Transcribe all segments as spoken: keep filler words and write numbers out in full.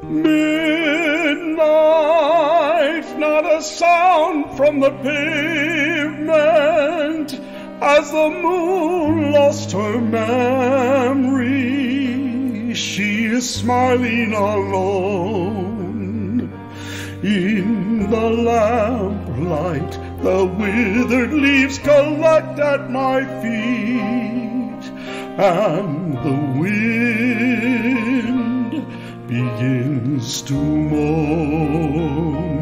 Midnight, not a sound from the pavement, as the moon lost her memory. She is smiling alone in the lamplight. The withered leaves collect at my feet, and the wind begins to moan.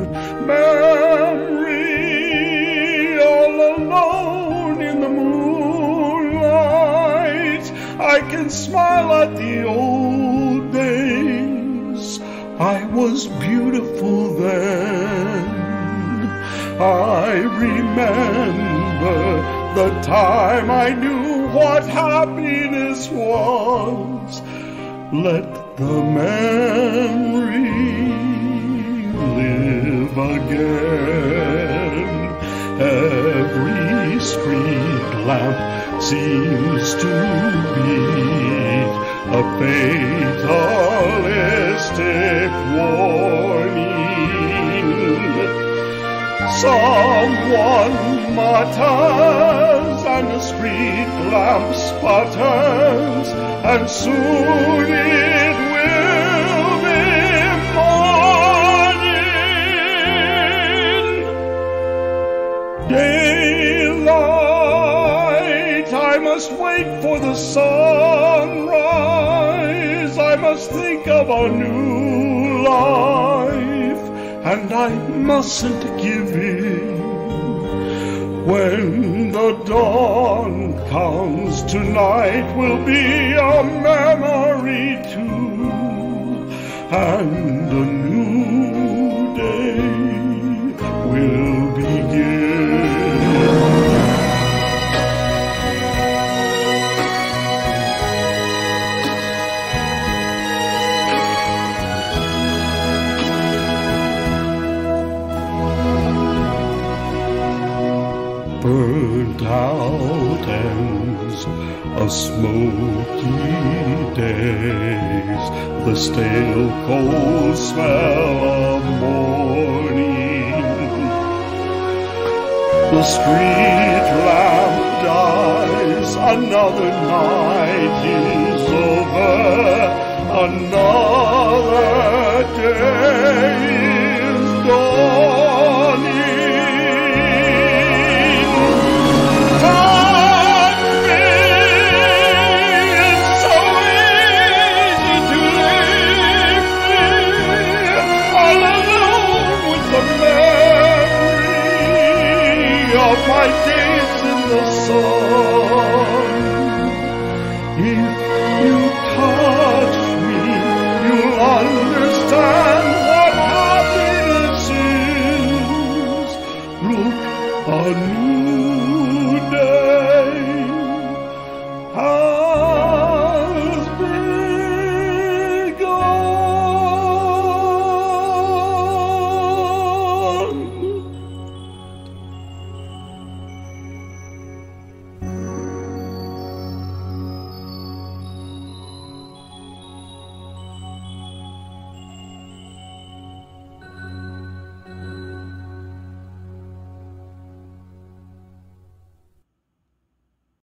Memory, all alone in the moonlight, I can smile at the old days. I was beautiful then. I remember the time I knew what happiness was. Let the memory live again. Every street lamp seems to beat a fatalistic warning. Someone mutters and the street lamp sputters, and soon it will be morning. Daylight, I must wait for the sunrise. I must think of a new life, and I mustn't give in. When the dawn comes, tonight will be a memory too, and a new day will begin. Burnt out ends, a smoky days, the stale cold smell of morning. The street lamp dies, another night is over, another day is dawning.